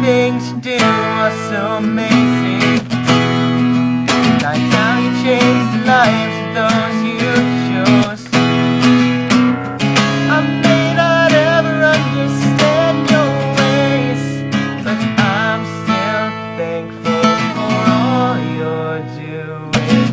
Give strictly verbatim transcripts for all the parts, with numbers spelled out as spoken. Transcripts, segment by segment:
things you do are so amazing, like how you changed the lives of those you chose. I may not ever understand your ways, but I'm still thankful for all you're doing.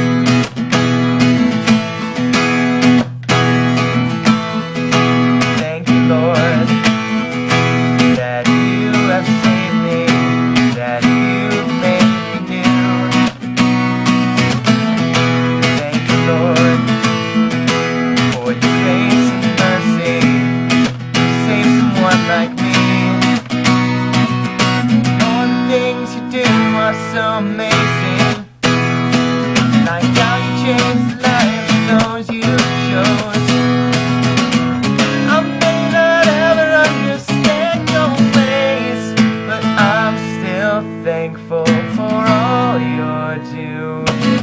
Thank you, Lord, that you have saved me, that you've made me new. Thank you, Lord, for your grace and mercy to save someone like me. All the things you do are so amazing, like how you changed the lives of those you chose. I may not ever understand your ways, but I'm still thankful for all you're doing.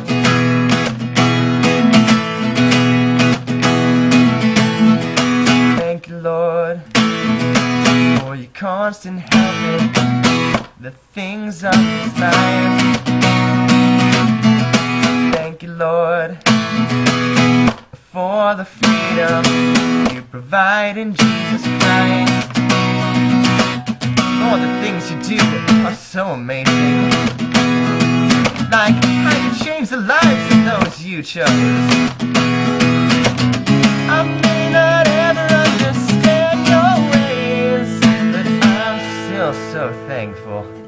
Thank you, Lord, for your constant help in the things of this life. Thank you, Lord, for the freedom you provide in Jesus Christ. All the things you do are so amazing, like how you change the lives of those you chose. I may not ever understand your ways, but I'm still so thankful